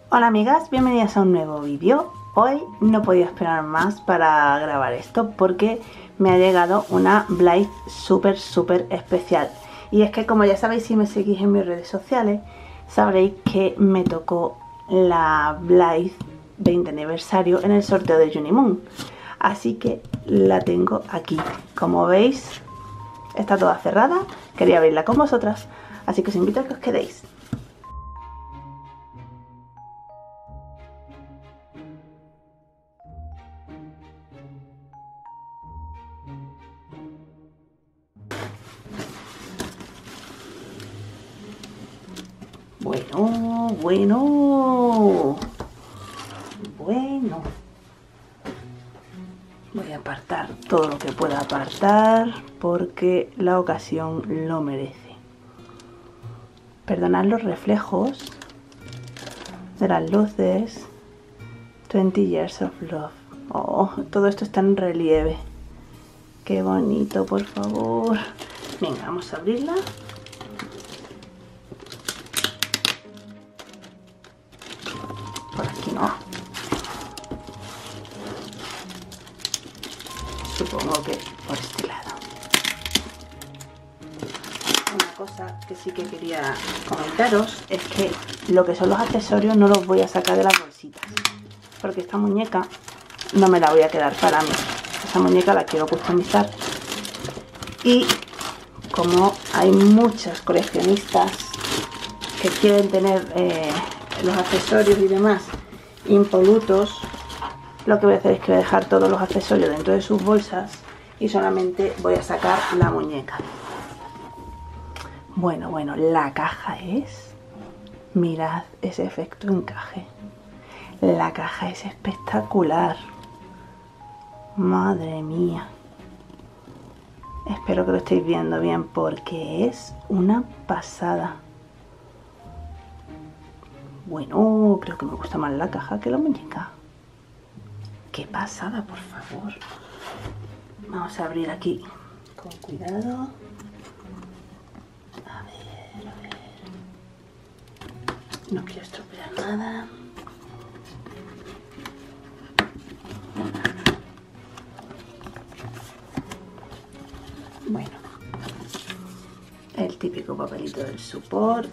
Hola amigas, bienvenidas a un nuevo vídeo. Hoy no podía esperar más para grabar esto porque me ha llegado una Blythe súper especial. Y es que, como ya sabéis, si me seguís en mis redes sociales, sabréis que me tocó la Blythe 20 aniversario en el sorteo de Junimoon. Así que la tengo aquí. Como veis, está toda cerrada. Quería abrirla con vosotras, así que os invito a que os quedéis. Bueno. Voy a apartar todo lo que pueda apartar porque la ocasión lo merece. Perdonad los reflejos de las luces. 20 Years of Love. Oh, todo esto está en relieve. Qué bonito, por favor. Venga, vamos a abrirla. Por aquí no. Supongo que por este lado. Una cosa que sí que quería comentaros es que lo que son los accesorios no los voy a sacar de las bolsitas, porque esta muñeca no me la voy a quedar para mí. Esa muñeca la quiero customizar, y como hay muchas coleccionistas que quieren tener los accesorios y demás impolutos, lo que voy a hacer es que voy a dejar todos los accesorios dentro de sus bolsas y solamente voy a sacar la muñeca. Bueno, la caja es... Mirad ese efecto encaje. La caja es espectacular. Madre mía. Espero que lo estéis viendo bien porque es una pasada. Bueno, creo que me gusta más la caja que la muñeca. ¡Qué pasada, por favor! Vamos a abrir aquí con cuidado. A ver. No quiero estropear nada. Bueno, el típico papelito del support.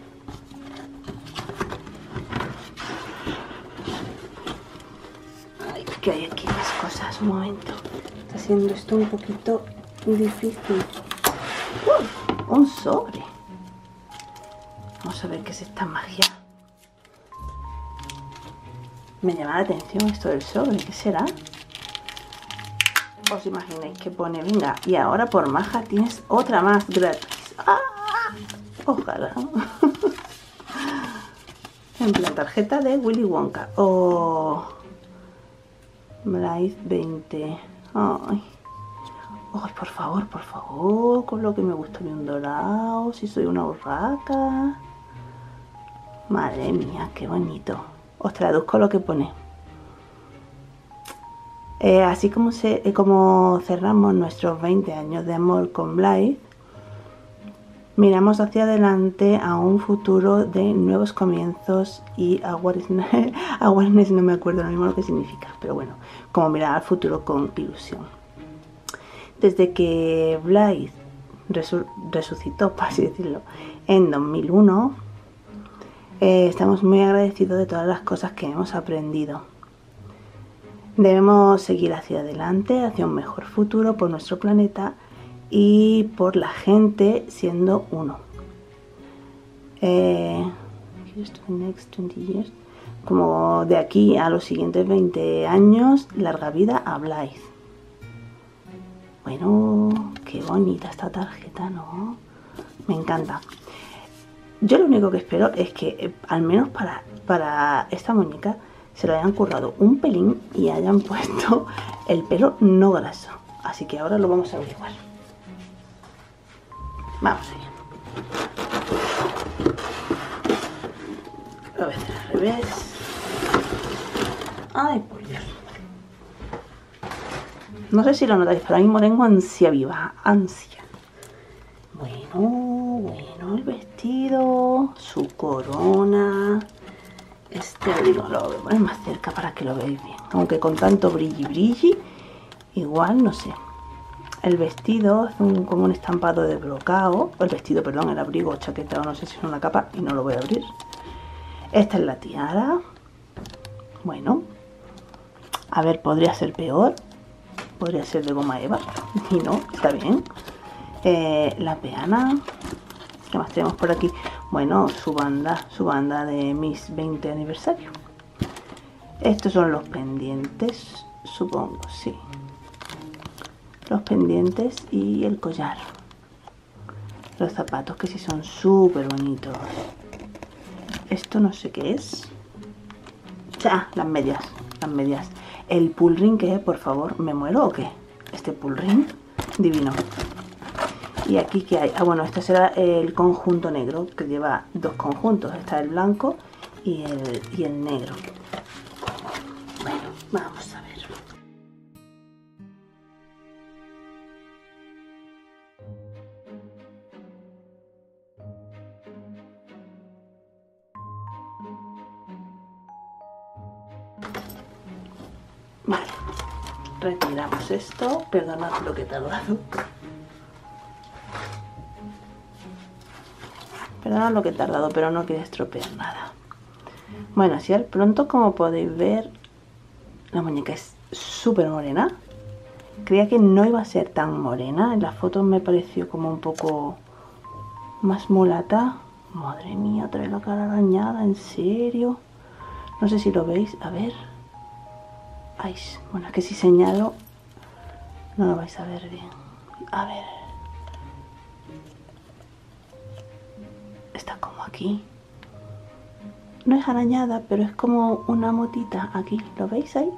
Ay, que hay aquí las cosas. Un momento. Está siendo esto un poquito difícil. Un sobre. Vamos a ver qué es esta magia. Me llama la atención esto del sobre. ¿Qué será? ¿Os imagináis que pone, venga, y ahora por maja tienes otra más gratis? ¡Ah! Ojalá. En plan, tarjeta de Willy Wonka. O Blythe 20. Ay, por favor, con lo que me gusta de un dorado. Si soy una urraca. Madre mía, qué bonito. Os traduzco lo que pone. Así como cerramos nuestros 20 años de amor con Blythe, miramos hacia adelante a un futuro de nuevos comienzos y awareness, no me acuerdo ahora mismo lo que significa, pero bueno, como mirar al futuro con ilusión. Desde que Blythe resucitó, por así decirlo, en 2001, estamos muy agradecidos de todas las cosas que hemos aprendido. Debemos seguir hacia adelante, hacia un mejor futuro por nuestro planeta y por la gente, siendo uno. Como de aquí a los siguientes 20 años, larga vida a Blythe. Bueno, qué bonita esta tarjeta, ¿no? Me encanta. Yo lo único que espero es que, al menos para esta muñeca, se lo hayan currado un pelín y hayan puesto el pelo no graso. Así que ahora lo vamos a averiguar. Vamos allá. Lo voy a hacer al revés. Ay, por Dios. No sé si lo notáis, pero ahora mismo tengo ansia viva. Ansia. Bueno, el vestido, su corona. este abrigo lo voy a poner más cerca para que lo veáis bien, aunque con tanto brilli igual no sé. El vestido es como un estampado de brocado, el vestido, perdón, el abrigo o chaqueta o no sé si es una capa y no lo voy a abrir. Esta es la tiara. Bueno, a ver, podría ser peor, podría ser de goma eva y no, está bien. La peana, ¿qué más tenemos por aquí? Bueno, su banda de mis 20 aniversario. Estos son los pendientes, supongo, sí. Los pendientes y el collar. Los zapatos que sí son súper bonitos. Esto no sé qué es. Ah, las medias. El pull ring, ¿qué es? Por favor, ¿me muero o qué? Este pull ring, divino. Y aquí, ¿qué hay? Ah, bueno, este será el conjunto negro, que lleva dos conjuntos. Está el blanco y el negro. Bueno, vamos a ver. Vale, retiramos esto. Perdonad lo que he tardado. Perdonad lo que he tardado, pero no quiero estropear nada. Bueno, así al pronto, como podéis ver, la muñeca es súper morena. Creía que no iba a ser tan morena. En las fotos me pareció como un poco más mulata. Madre mía, trae la cara arañada, ¿en serio? No sé si lo veis, a ver. Ay, bueno, es que si señalo no lo vais a ver bien. A ver. Está como aquí. No es arañada, pero es como una motita aquí. ¿Lo veis ahí?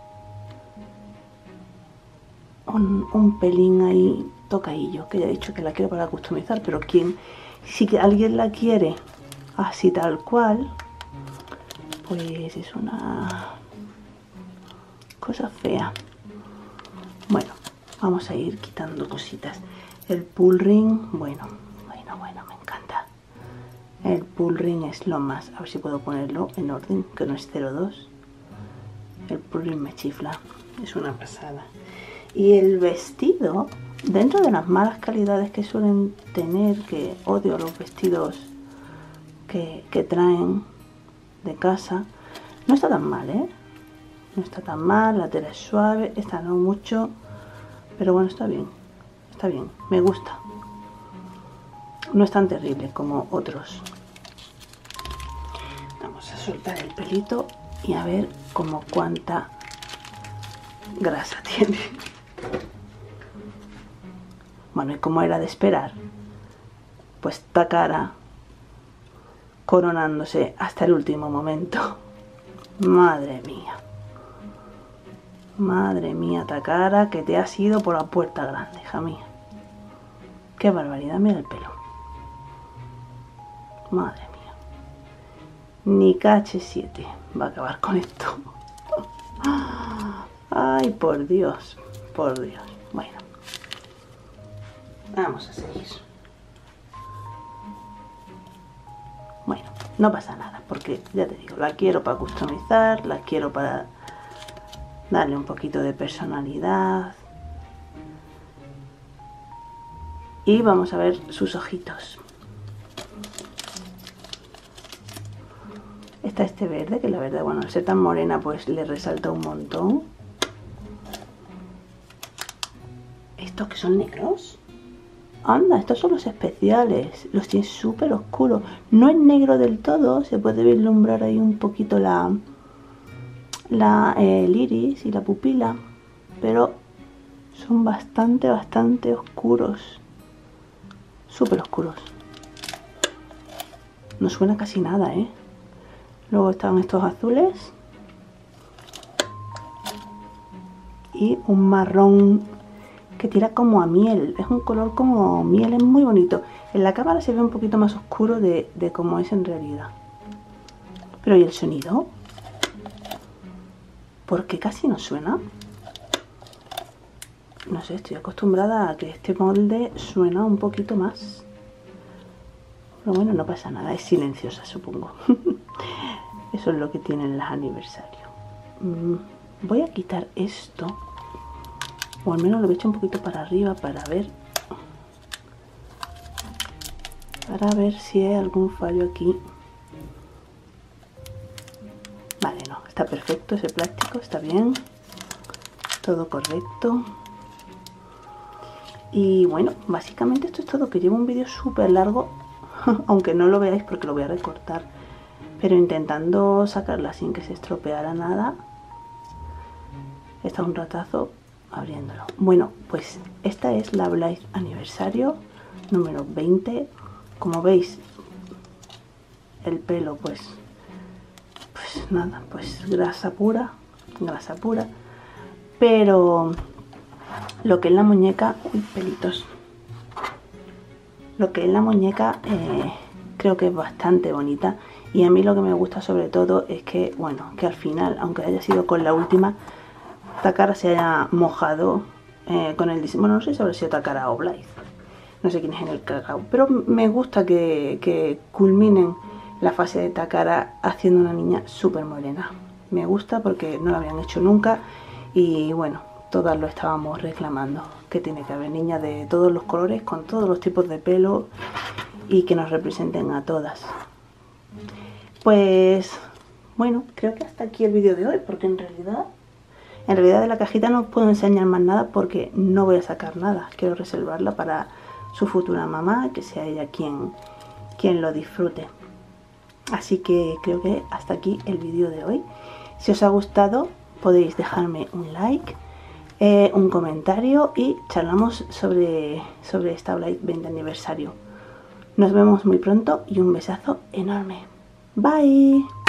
Un pelín ahí tocadillo, que ya he dicho que la quiero para customizar, pero si alguien la quiere así tal cual, pues es una cosa fea. Bueno, vamos a ir quitando cositas. El pull ring, bueno, me encanta. El pull ring es lo más. A ver si puedo ponerlo en orden, que no es 02. El pull ring me chifla, es una pasada. Y el vestido, dentro de las malas calidades que suelen tener, que odio los vestidos que traen de casa, no está tan mal, ¿eh? No está tan mal, la tela es suave, esta no mucho, pero bueno, está bien, me gusta. No es tan terrible como otros. Vamos a soltar el pelito y a ver como cuánta grasa tiene. Bueno, y como era de esperar, pues esta cara coronándose hasta el último momento. Madre mía, esta cara que te has ido por la puerta grande, hija mía. Qué barbaridad, mira el pelo. Madre mía. Ni KH7 va a acabar con esto. Ay, por Dios. Bueno. Vamos a seguir. Bueno, no pasa nada, porque ya te digo, la quiero para customizar, la quiero para darle un poquito de personalidad. Y vamos a ver sus ojitos. Está este verde, que la verdad, bueno, al ser tan morena, pues le resalta un montón. ¿Estos que son negros? Anda, estos son los especiales. Los tiene súper oscuros. No es negro del todo. Se puede vislumbrar ahí un poquito el iris y la pupila. Pero son bastante oscuros. Súper oscuros. No suena casi nada, ¿eh? Luego están estos azules. Y un marrón que tira como a miel, es un color como miel, es muy bonito. En la cámara se ve un poquito más oscuro de cómo es en realidad. Pero ¿y el sonido? ¿Por qué casi no suena? No sé, estoy acostumbrada a que este molde suena un poquito más. Pero bueno, no pasa nada, es silenciosa, supongo. Eso es lo que tienen los aniversarios. Voy a quitar esto, o al menos lo voy a echar un poquito para arriba para ver si hay algún fallo aquí. Vale, no, está perfecto ese plástico, está bien, todo correcto. Y bueno, básicamente esto es todo, que llevo un vídeo súper largo, aunque no lo veáis porque lo voy a recortar, pero intentando sacarla sin que se estropeara nada. Está un ratazo abriéndolo. Bueno, pues esta es la Blythe aniversario número 20. Como veis, el pelo pues nada, pues grasa pura, pero lo que es la muñeca, uy, pelitos, lo que es la muñeca creo que es bastante bonita, y a mí lo que me gusta sobre todo es que, bueno, que al final, aunque haya sido con la última, Takara se haya mojado con el diseño. Bueno, no sé si habrá sido Takara o Blythe, no sé quién es en el cacao, pero me gusta que culminen la fase de Takara haciendo una niña súper morena. Me gusta porque no lo habían hecho nunca y bueno, todas lo estábamos reclamando, que tiene que haber niñas de todos los colores, con todos los tipos de pelo y que nos representen a todas. Pues bueno, creo que hasta aquí el vídeo de hoy, porque en realidad de la cajita no os puedo enseñar más nada porque no voy a sacar nada. Quiero reservarla para su futura mamá, que sea ella quien lo disfrute. Así que creo que hasta aquí el vídeo de hoy. Si os ha gustado podéis dejarme un like, un comentario y charlamos sobre esta Blythe 20 aniversario. Nos vemos muy pronto y un besazo enorme. Bye.